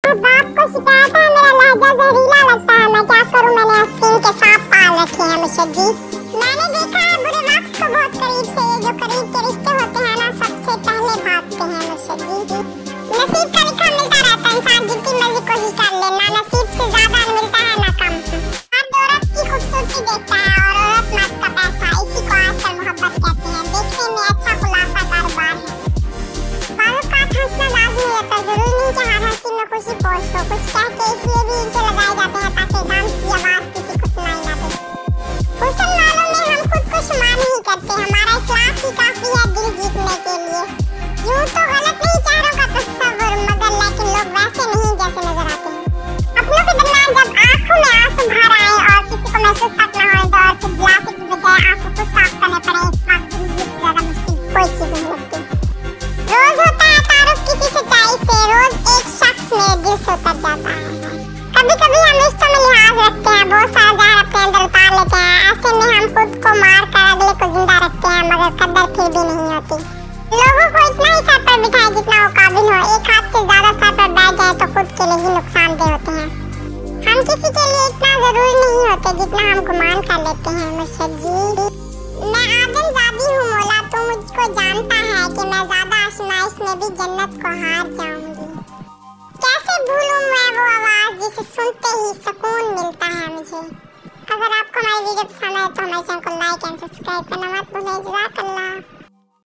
बाप को शिकायत है मेरा लहजा जहरीला लगता है। मैं क्या करूं, मैंने आस्तीन के सांप पाल रखे हैं मुर्शिद जी। मैंने देखा है बुरे वक्त को बहुत करीब से, ये जो करीब के रिश्ते होते हैं ना सबसे पहले भागते हैं मुर्शिद जी। नसीब का लिखा मिलता रहता है, इंसान जितनी मर्जी कोशिश कर ले, ना नसीब से ज्यादा मिलता है ना कम। मर्द औरत की खूबसूरती देखता है और औरत मर्द का पैसा, इसी को आजकल मोहब्बत कहते हैं। देखने में अच्छा खुलासा कारोबार है। बालूकात हंसना लाजमी रहता, जरूरी नहीं कि हर हंसी में खुशी पोस्ट हो। कुछ कह के इसलिए भी इनसे लगाए जाते हैं ताकि नाम की आवाज किसी को सुनाई ना दे। हुस्न वालों में हम खुद को शुमार नहीं करते, हमारा इखलास ही काफी है दिल जीतने के लिए। यूं तो गलत नहीं चेहरों का तस्वुर, मगर लेकिन लोग वैसे नहीं जैसे नजर आते हैं। अपनों के दरमियान जब आंखों में आंसू भर आए और किसी को महसूस तक न होने दो और फिर गिलास की बजाय आंसू खुद साफ करने पड़े, इस वक्त जिंदगी से ज्यादा मुश्किल कोई चीज नहीं लगती। रोज होता है तारुफ किसी सच्चाई से, रोज एक शख्स मेरे दिल से उतर जाता है। कभी कभी हम रिश्तों में लिहाज रखते हैं, बहुत सारा जहर अपने अंदर उतार लेते हैं। ऐसे में हम खुद को मार कर अगले को जिंदा रखते हैं, मगर कदर फिर भी नहीं होती। लोगों को इतना ही सर पर बिठाए जितना वो काबिल हो, एक हाथ से ज्यादा सर पर बैठ जाए तो खुद के लिए ही नुकसानदेह होते हैं। हम किसी के लिए इतना जरूरी नहीं होते जितना हम गुमान कर लेते हैं मुर्शिद जी। मैं आदमजादी हूँ मौला, तू मुझको जानता है कि मैं ज्यादा आजमाइश में भी जन्नत को हार जाऊंगी। कैसे भूलूं मैं वो आवाज जिसे सुनते ही सुकून मिलता है मुझे। अगर आपको हमारी वीडियो पसंद आए तो हमारे चैनल को लाइक एंड सब्सक्राइब करना मत भूलें। जज़ाकल्लाह।